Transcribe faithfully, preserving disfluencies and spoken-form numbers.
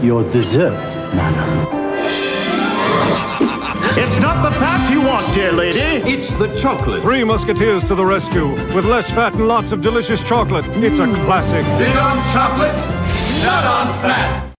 your dessert, madam. It's not the fat you want, dear lady. It's the chocolate. Three Musketeers to the rescue. With less fat and lots of delicious chocolate. It's a classic. Big on chocolate, not on fat.